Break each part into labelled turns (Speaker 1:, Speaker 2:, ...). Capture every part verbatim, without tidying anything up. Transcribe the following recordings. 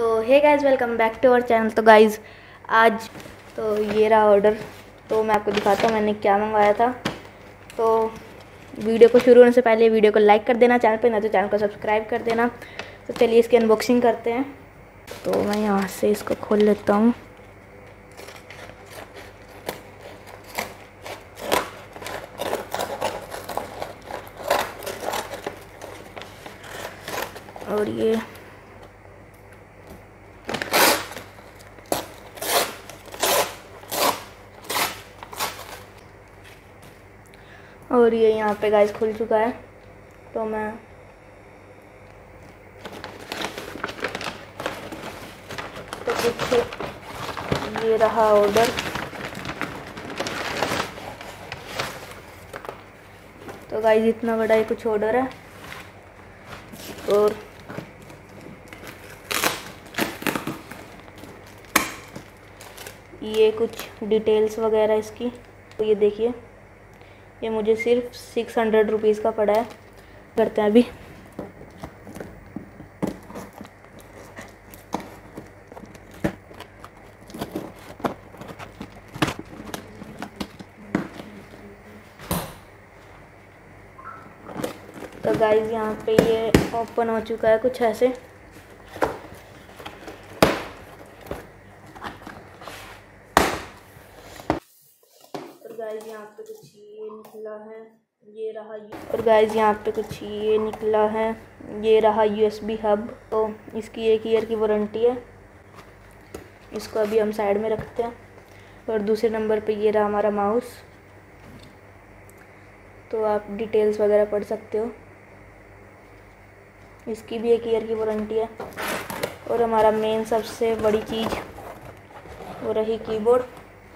Speaker 1: तो hey guys, welcome back to our channel. तो guys आज तो ये रहा ऑर्डर। तो मैं आपको दिखाता हूँ मैंने क्या मंगवाया था। तो वीडियो को शुरू होने से पहले वीडियो को लाइक कर देना, चैनल पे ना तो चैनल को सब्सक्राइब कर देना। तो चलिए इसकी अनबॉक्सिंग करते हैं। तो मैं यहाँ से इसको खोल लेता हूँ। और ये और ये यहाँ पे गाइस खुल चुका है। तो मैं तो कुछ ये रहा ऑर्डर। तो गाइस इतना बड़ा ये कुछ ऑर्डर है। और ये कुछ डिटेल्स वगैरह इसकी। तो ये देखिए, ये मुझे सिर्फ सिक्स हंड्रेड रुपीज़ का पड़ा है। करते हैं अभी। तो गाइस यहाँ पे ये ओपन हो चुका है कुछ ऐसे। और गाइस यहाँ पे कुछ ये निकला है, ये रहा। और गाइस यहाँ पे कुछ ये निकला है, ये रहा यूएसबी हब। तो इसकी एक ईयर की वारंटी है। इसको अभी हम साइड में रखते हैं। और दूसरे नंबर पे ये रहा हमारा माउस। तो आप डिटेल्स वगैरह पढ़ सकते हो। इसकी भी एक ईयर की वारंटी है। और हमारा मेन सबसे बड़ी चीज़ वो रही कीबोर्ड।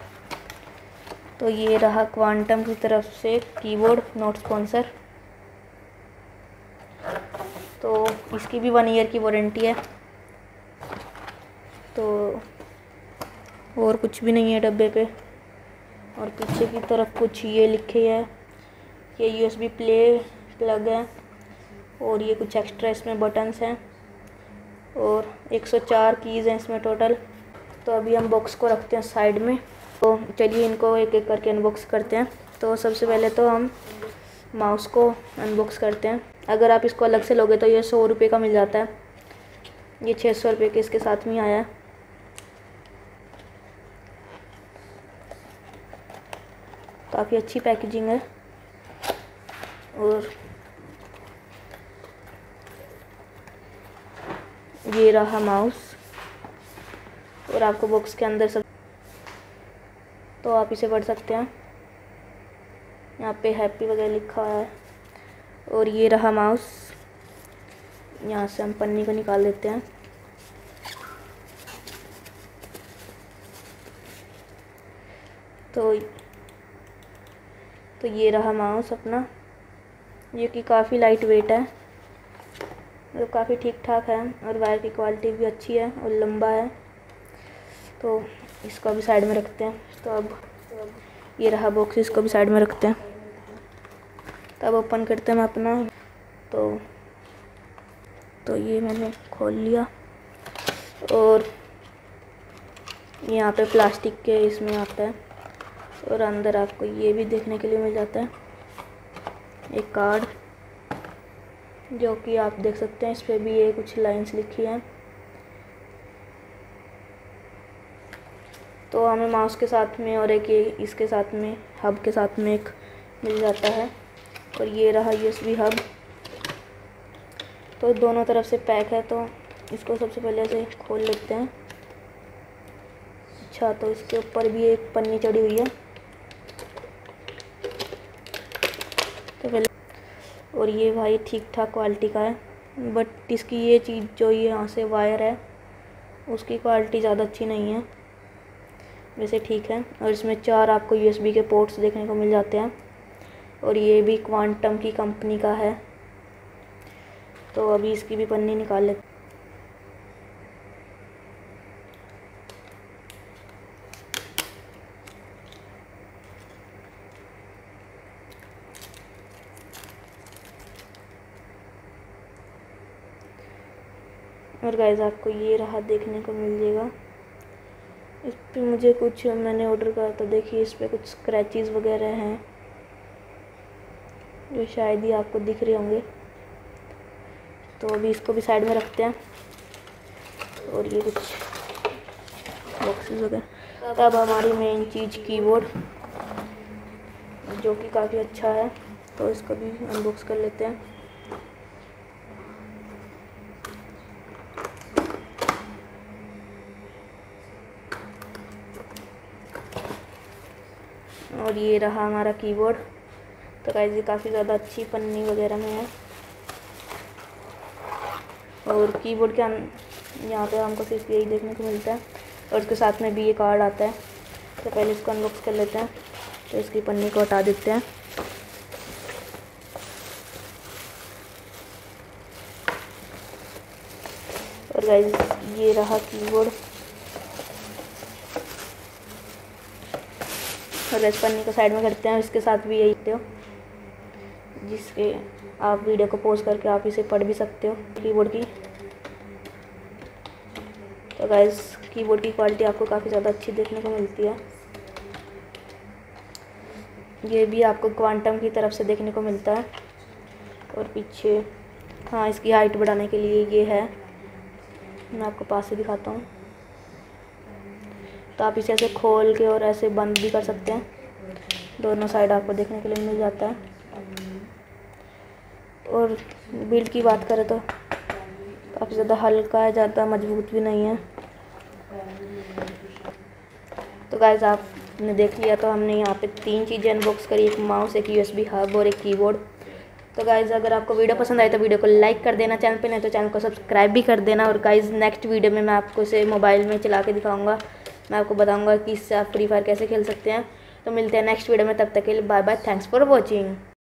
Speaker 1: तो ये रहा क्वांटम की तरफ से कीबोर्ड, नॉट स्पॉन्सर। तो इसकी भी वन ईयर की वारंटी है। तो और कुछ भी नहीं है डब्बे पे। और पीछे की तरफ कुछ ये लिखे है, ये यूएसबी प्ले प्लग है। और ये कुछ एक्स्ट्रा इसमें बटन्स हैं। और एक सौ चार कीज़ हैं इसमें टोटल। तो अभी हम बॉक्स को रखते हैं साइड में। तो चलिए इनको एक एक करके अनबॉक्स करते हैं। तो सबसे पहले तो हम माउस को अनबॉक्स करते हैं। अगर आप इसको अलग से लोगे तो ये सौ रुपये का मिल जाता है। ये छः सौ रुपये के इसके साथ में आया है। काफ़ी अच्छी पैकेजिंग है। और ये रहा माउस। और आपको बॉक्स के अंदर सब तो आप इसे पढ़ सकते हैं। यहाँ पे हैप्पी वगैरह लिखा हुआ है। और ये रहा माउस। यहाँ से हम पन्नी को निकाल देते हैं। तो तो ये रहा माउस अपना, ये कि काफ़ी लाइट वेट है। तो काफ़ी ठीक ठाक है। और वायर की क्वालिटी भी अच्छी है और लंबा है। तो इसको भी साइड में रखते हैं। तो अब तो अब ये रहा बॉक्स, इसको भी साइड में रखते हैं। तो अब ओपन करते हैं हम अपना। तो तो ये मैंने खोल लिया। और यहाँ पे प्लास्टिक के इसमें आता है। और अंदर आपको ये भी देखने के लिए मिल जाता है, एक कार्ड, जो कि आप देख सकते हैं। इस पर भी ये कुछ लाइंस लिखी हैं। तो हमें माउस के साथ में और एक ये इसके साथ में हब के साथ में एक मिल जाता है। और ये रहा यूएसबी हब। तो दोनों तरफ से पैक है। तो इसको सबसे पहले से खोल लेते हैं। अच्छा, तो इसके ऊपर भी एक पन्नी चढ़ी हुई है। तो पहले और ये भाई ठीक ठाक क्वालिटी का है। बट इसकी ये चीज़ जो ये यहाँ से वायर है उसकी क्वालिटी ज़्यादा अच्छी नहीं है। वैसे ठीक है। और इसमें चार आपको यूएसबी के पोर्ट्स देखने को मिल जाते हैं। और ये भी क्वांटम की कंपनी का है। तो अभी इसकी भी पन्नी निकाल लेते। और गाइस आपको ये रहा देखने को मिल जाएगा। इस पर मुझे कुछ मैंने ऑर्डर करा तो देखिए इस पर कुछ स्क्रैचेस वगैरह हैं जो शायद ही आपको दिख रहे होंगे। तो अभी इसको भी साइड में रखते हैं। और ये कुछ बॉक्सेस वगैरह। तब हमारी मेन चीज़ कीबोर्ड जो कि काफ़ी अच्छा है, तो इसको भी अनबॉक्स कर लेते हैं। और ये रहा हमारा कीबोर्ड। तो गाइस ये काफ़ी ज़्यादा अच्छी पन्नी वगैरह में है। और कीबोर्ड के यहाँ पे हमको सिर्फ यही देखने को मिलता है और इसके साथ में भी ये कार्ड आता है। तो पहले इसको अनबॉक्स कर लेते हैं। तो इसकी पन्नी को हटा देते हैं। और गाइस ये रहा कीबोर्ड। और इस पन्नी को साइड में करते हैं। इसके साथ भी यही देखते हो जिसके आप वीडियो को पॉज करके आप इसे पढ़ भी सकते हो कीबोर्ड की। तो गाइस कीबोर्ड की क्वालिटी आपको काफ़ी ज़्यादा अच्छी देखने को मिलती है। ये भी आपको क्वांटम की तरफ से देखने को मिलता है। और पीछे हाँ इसकी हाइट बढ़ाने के लिए ये है, मैं आपको पास से दिखाता हूँ। तो आप इसे ऐसे खोल के और ऐसे बंद भी कर सकते हैं। दोनों साइड आपको देखने के लिए मिल जाता है। और बिल्ड की बात करें तो काफ़ी ज़्यादा हल्का है, ज़्यादा मजबूत भी नहीं है। तो गाइस आपने देख लिया, तो हमने यहाँ पे तीन चीज़ें अनबॉक्स करी, एक माउस, एक यूएसबी हब और एक कीबोर्ड। तो गाइस अगर आपको वीडियो पसंद आए तो वीडियो को लाइक कर देना, चैनल पे नहीं तो चैनल को सब्सक्राइब भी कर देना। और गाइस नेक्स्ट वीडियो में मैं आपको इसे मोबाइल में चला के दिखाऊँगा। मैं आपको बताऊँगा कि इससे आप फ्री फायर कैसे खेल सकते हैं। तो मिलते हैं नेक्स्ट वीडियो में, तब तक के लिए bye bye, thanks for watching.